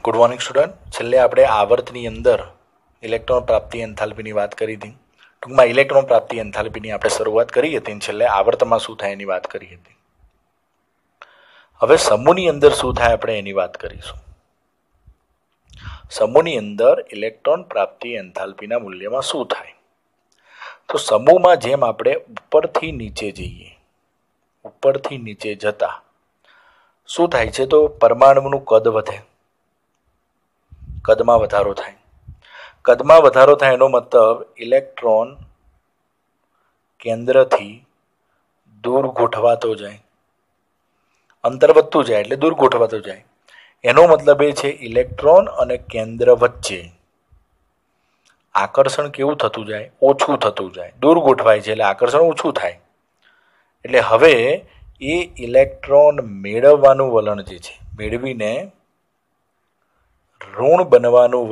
Good morning student. છેલ્લે આપણે આવર્તની અંદર ઇલેક્ટ્રોન પ્રાપ્તિ એન્થાલ્પીની વાત કરી હતી. ટૂંકમાં ઇલેક્ટ્રોન પ્રાપ્તિ એન્થાલ્પીની આપણે શરૂઆત કરી હતી અને છેલ્લે આવર્તમાં શું થાય એની વાત કરી હતી. હવે સમૂહની અંદર શું થાય આપણે એની વાત કરીશું. સમૂહની અંદર ઇલેક્ટ્રોન પ્રાપ્તિ એન્થાલ્પીના મૂલ્યમાં શું થાય? તો સમૂહમાં જેમ આપણે ઉપરથી નીચે જઈએ, ઉપરથી નીચે જતા શું થાય છે? તો પરમાણુનું કદ વધે, કદમાં વધારો થાય. કદમાં વધારો થાય એનો મતલબ ઇલેક્ટ્રોન કેન્દ્રથી દૂર ગોઠવાતો જાય, અંતર વધતું જાય એટલે દૂર ગોઠવાતો જાય. એનો મતલબ એ છે ઇલેક્ટ્રોન અને કેન્દ્ર વચ્ચે આકર્ષણ કેવું થતું જાય? ઓછું થતું જાય. દૂર ગોઠવાય છે એટલે આકર્ષણ ઓછું થાય. એટલે હવે એ ઇલેક્ટ્રોન મેળવવાનું વલણ જે છે, મેળવીને ઋણ બનવાનું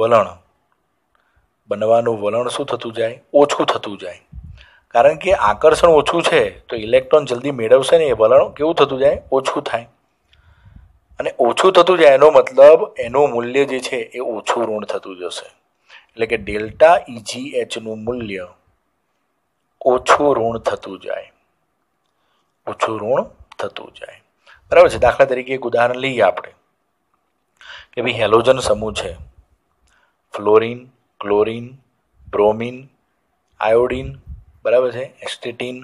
વલણ શું થતું જાય? ઓછું થતું જાય. કારણ કે આકર્ષણ ઓછું છે તો ઇલેક્ટ્રોન જલ્દી મેળવશે ને, એ વલણ કેવું થતું જાય? ઓછું થાય. અને ઓછું થતું જાય એનો મતલબ એનું મૂલ્ય જે છે એ ઓછું ઋણ થતું જશે. એટલે કે ડેલ્ટા EGHનું મૂલ્ય ઓછું ઋણ થતું જાય, ઓછું ઋણ થતું જાય. બરાબર છે. દાખલા તરીકે એક ઉદાહરણ લઈએ આપણે કે ભાઈ હેલોજન સમૂહ છે, ફ્લોરિન, ક્લોરિન, બ્રોમિન, આયોડિન, બરાબર છે, એસ્ટેટિન.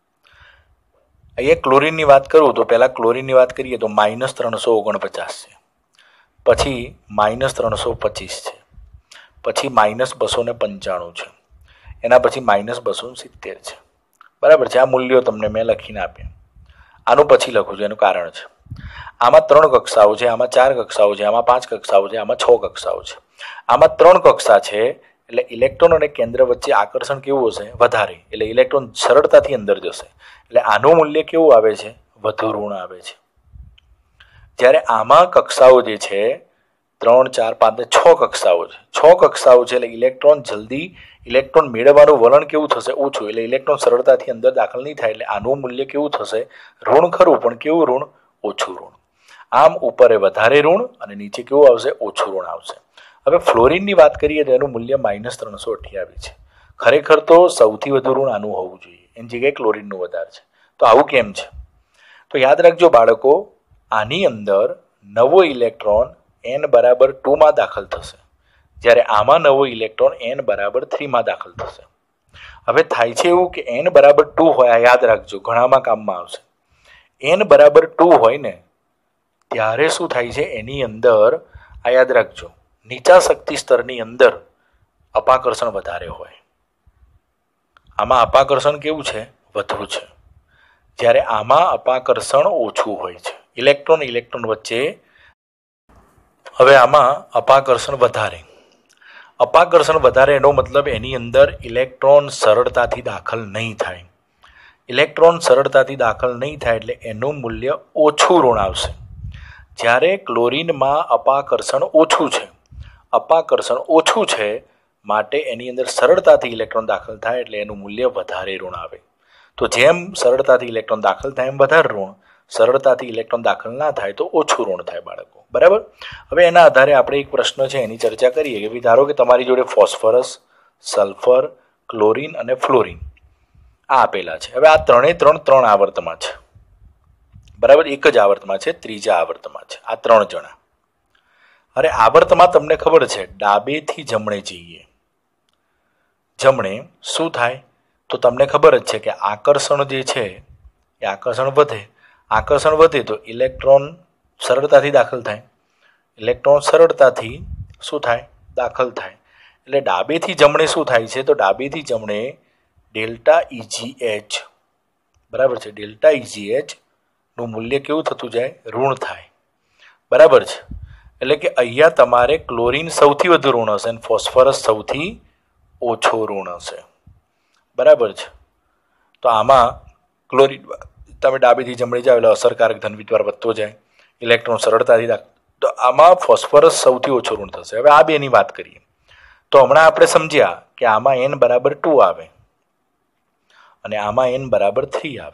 અહીંયા ક્લોરિનની વાત કરું તો પહેલાં ક્લોરિનની વાત કરીએ તો -349 છે, પછી -325 છે, પછી -295 છે, એના પછી -270 છે. બરાબર છે. આ મૂલ્યો તમને મેં લખીને આપ્યા. આનું પછી લખું છું, એનું કારણ છે. આમાં 3 કક્ષાઓ છે, આમાં 4 કક્ષાઓ છે, આમાં 5 કક્ષાઓ છે, આમાં 6 કક્ષાઓ છે. આમાં 3 કક્ષા છે એટલે ઇલેક્ટ્રોન અને કેન્દ્ર વચ્ચે આકર્ષણ કેવું હશે? વધારે. એટલે ઇલેક્ટ્રોન સરળતાથી અંદર જશે. એટલે આનું મૂલ્ય કેવું આવે છે? વધુ ઋણ આવે છે. જ્યારે આમાં કક્ષાઓ જે છે 3, 4, 5 ને 6 કક્ષાઓ છે. 6 કક્ષાઓ છે એટલે ઇલેક્ટ્રોન મેળવવાનું વલણ કેવું થશે? ઓછું. એટલે ઇલેક્ટ્રોન સરળતાથી અંદર દાખલ નહીં થાય. એટલે આનું મૂલ્ય કેવું થશે? ઋણ ખરું, પણ કેવું ઋણ? ઓછું ઋણ. આમ ઉપર વધારે ઋણ અને નીચે કેવું આવશે? ઓછું ઋણ આવશે. હવે ફ્લોરિનની વાત કરીએ તો એનું મૂલ્ય -328 છે. ખરેખર તો સૌથી વધુ ઋણ આનું હોવું જોઈએ, એની જગ્યાએ ક્લોરિનનું વધારે છે. તો આવું કેમ છે? તો યાદ રાખજો બાળકો, આની અંદર નવો ઇલેક્ટ્રોન n બરાબર 2 માં દાખલ થશે, જ્યારે આમાં નવો ઇલેક્ટ્રોન n બરાબર 3 માં દાખલ થશે. હવે થાય છે એવું કે n બરાબર 2 હોય, આ યાદ રાખજો, ઘણામાં કામમાં આવશે. n બરાબર 2 હોય ને ત્યારે શું થાય છે? એની અંદર આ યાદ રાખજો, નીચા શક્તિ સ્તરની અંદર અપાકર્ષણ વધારે હોય. આમાં અપાકર્ષણ કેવું છે? વધુ છે. જ્યારે આમાં અપાકર્ષણ ઓછું હોય છે. ઇલેક્ટ્રોન વચ્ચે હવે આમાં અપાકર્ષણ વધારે. અપાકર્ષણ વધારે એનો મતલબ એની અંદર ઇલેક્ટ્રોન સરળતાથી દાખલ નહીં થાય. ઇલેક્ટ્રોન સરળતાથી દાખલ નહીં થાય એટલે એનું મૂલ્ય ઓછું ઋણ આવશે. જ્યારે ક્લોરિનમાં અપાકર્ષણ ઓછું છે, અપાકર્ષણ ઓછું છે માટે એની અંદર સરળતાથી ઇલેક્ટ્રોન દાખલ થાય એટલે એનું મૂલ્ય વધારે ઋણ આવે. તો જેમ સરળતાથી ઇલેક્ટ્રોન દાખલ થાય એમ વધારે ઋણ, સરળતાથી ઇલેક્ટ્રોન દાખલ ના થાય તો ઓછું ઋણ થાય બાળકો. બરાબર. હવે એના આધારે આપણે એક પ્રશ્ન છે એની ચર્ચા કરીએ કે ભાઈ ધારો કે તમારી જોડે ફોસ્ફરસ, સલ્ફર, ક્લોરિન અને ફ્લોરિન આ આપેલા છે. હવે આ ત્રણ આવર્તમાં છે. બરાબર. એક જ આવર્તમાં છે, ત્રીજા આવર્તમાં છે આ 3 જણા. અરે આવર્તમાં તમને ખબર છે ડાબેથી જમણે જઈએ, જમણે શું થાય? તો તમને ખબર જ છે કે આકર્ષણ જે છે એ આકર્ષણ વધે. આકર્ષણ વધે તો ઇલેક્ટ્રોન સરળતાથી દાખલ થાય. ઇલેક્ટ્રોન સરળતાથી શું થાય? દાખલ થાય. એટલે ડાબેથી જમણે શું થાય છે? તો ડાબેથી જમણે ડેલ્ટા EGH, બરાબર છે, ડેલ્ટા EGH નું મૂલ્ય કેવું થતું જાય? ઋણ થાય. બરાબર છે. એટલે કે અહીંયા તમારે ક્લોરિન સૌથી વધુ ઋણ હશે અને ફોસ્ફરસ સૌથી ઓછો ઋણ હશે. બરાબર છે. તો આમાં ક્લોરિન તમે ડાબેથી જમણે જાઓ એટલે અસરકારક ધન વિદ્વાર વધતો જાય, ઇલેક્ટ્રોન સરળતાથી તો આમાં ફોસ્ફરસ સૌથી ઓછો ઋણ થશે. હવે આ બેની વાત કરીએ તો હમણાં આપણે સમજ્યા કે આમાં n બરાબર 2 આવે અને આમાં n બરાબર 3 આવે.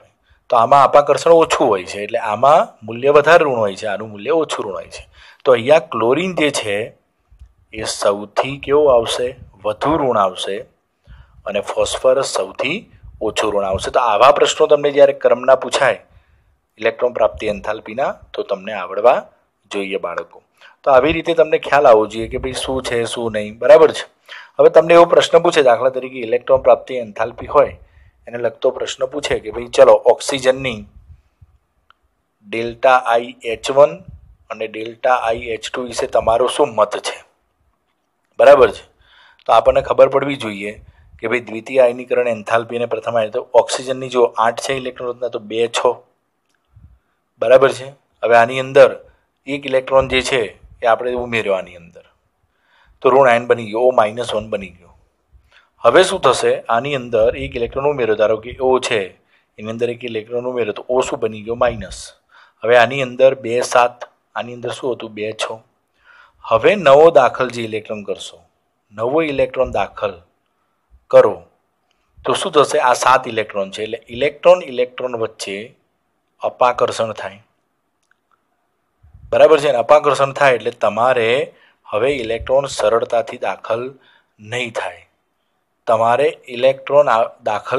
તો આમાં અપાકર્ષણ ઓછું હોય છે, એટલે આમાં મૂલ્ય વધારે ઋણ હોય છે, આનું મૂલ્ય ઓછું ઋણ હોય છે. તો અહીંયા ક્લોરીન જે છે એ સૌથી કેવું આવશે? વધુ ઋણ આવશે, અને ફોસ્ફરસ સૌથી ઓછું ઋણ આવશે. તો આવા પ્રશ્નો તમને જ્યારે ક્રમના પૂછાય ઇલેક્ટ્રોન પ્રાપ્તિ એન્થાલ્પીના, તો તમને આવડવા જોઈએ બાળકો. તો આવી રીતે તમને ખ્યાલ આવવો જોઈએ કે ભાઈ શું છે શું નહીં. બરાબર છે. હવે તમને એવો પ્રશ્ન પૂછે, દાખલા તરીકે ઇલેક્ટ્રોન પ્રાપ્તિ એન્થાલ્પી હોય એને લગતો પ્રશ્ન પૂછે કે ભાઈ ચલો ઓક્સિજનની ડેલ્ટા IH1 અને ડેલ્ટા IH2 વિશે તમારો શું મત છે? બરાબર છે. તો આપણને ખબર પડવી જોઈએ કે ભાઈ દ્વિતીય આયનીકરણ એન્થાલ્પીને પ્રથમ આવે તો ઓક્સિજનની જો 8 છે ઇલેક્ટ્રોન રચના, તો 2 6. બરાબર છે. હવે આની અંદર એક ઇલેક્ટ્રોન જે છે એ આપણે ઉમેર્યો આની અંદર, તો ઋણ આયન બની ગયો, O-1 બની ગયો. હવે શું થશે? આની અંદર એક ઇલેક્ટ્રોન ઉમેર્યો, ધારો કે O છે, એની અંદર એક ઇલેક્ટ્રોન ઉમેર્યો તો O શું બની ગયો? માઇનસ. હવે આની અંદર 2 7, આની અંદર શું હતું? 2 6. હવે નવો દાખલ જે ઇલેક્ટ્રોન કરશો, નવો ઇલેક્ટ્રોન દાખલ કરો તો શું થશે? આ 7 ઇલેક્ટ્રોન છે, એટલે ઇલેક્ટ્રોન વચ્ચે અપાકર્ષણ થાય. બરાબર છે ને? અપાકર્ષણ થાય એટલે તમારે હવે ઇલેક્ટ્રોન સરળતાથી દાખલ નહીં થાય. તમારે ઇલેક્ટ્રોન દાખલ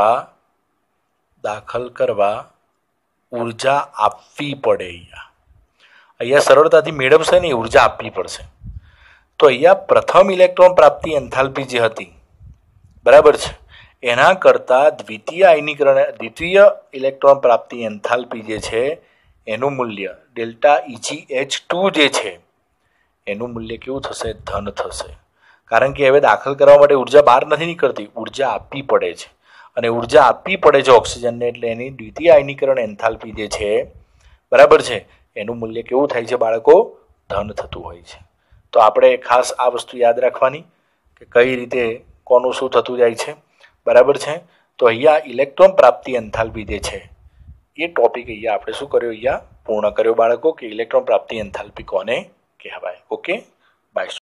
કરવા ઉર્જા આપવી પડે. અહીંયા સરળતાથી મેળવશે નહીં, ઉર્જા આપવી પડશે. તો અહીંયા પ્રથમ ઇલેક્ટ્રોન પ્રાપ્તિ એન્થાલ્પી જે હતી, બરાબર છે, એના કરતાં દ્વિતીય ઇલેક્ટ્રોન પ્રાપ્તિ એન્થાલ્પી જે છે એનું મૂલ્ય ડેલ્ટા EgH2 જે છે એનું મૂલ્ય કેવું થશે? ધન થશે. કારણ કે હવે દાખલ કરવા માટે ઉર્જા બહાર નથી નીકળતી, ઉર્જા આપવી પડે છે, અને ઉર્જા આપવી પડે છે ઓક્સિજનને, એટલે એની દ્વિતીય આયનીકરણ એન્થાલ્પી જે છે, બરાબર છે, એનું મૂલ્ય કેવું થાય છે બાળકો? ધન થતું હોય છે. તો આપણે ખાસ આ વસ્તુ યાદ રાખવાની કે કઈ રીતે કોનું શું થતું જાય છે. બરાબર છે. તો અહીંયા ઇલેક્ટ્રોન પ્રાપ્તિ એન્થાલ્પી જે છે એ ટોપિક અહીંયા આપણે શું કર્યો? અહીંયા પૂર્ણ કર્યો બાળકો, કે ઇલેક્ટ્રોન પ્રાપ્તિ એન્થાલ્પી કોને કહેવાય. Okay, by.